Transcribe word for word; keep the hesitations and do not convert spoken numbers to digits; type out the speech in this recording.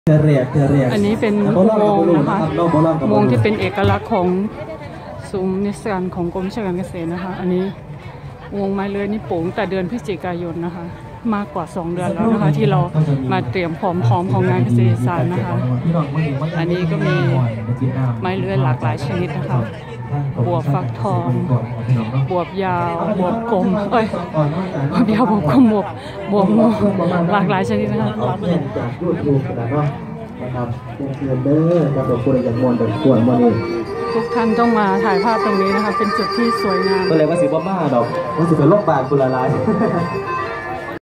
อันนี้เป็นอุโมงค์นะคะอุโมงค์ที่เป็นเอกลักษณ์ของศูนย์นิสสันของกรมวิชาการเกษตรนะคะอันนี้อุโมงค์ไม้เลื้อยนี่ปลูกแต่เดือนพฤศจิกายนนะคะมากกว่าสองเดือนแล้วนะคะที่เรามาเตรียมพร้อมพร้อมของงานเกษตรศาสตร์นะคะอันนี้ก็มีไม้เลื้อยหลากหลายชนิดนะคะบวบฟักทองบวบยาวบวบกลมเอ้ยบวบยาวบวบกลมบวบบวบงูหลากหลายชนิดนะคะทุกท่านต้องมาถ่ายภาพตรงนี้นะคะเป็นจุดที่สวยงามก็เลยว่าสิบ้าบ้าดอกว่าสิเป็นโรคบาดกุลาลาย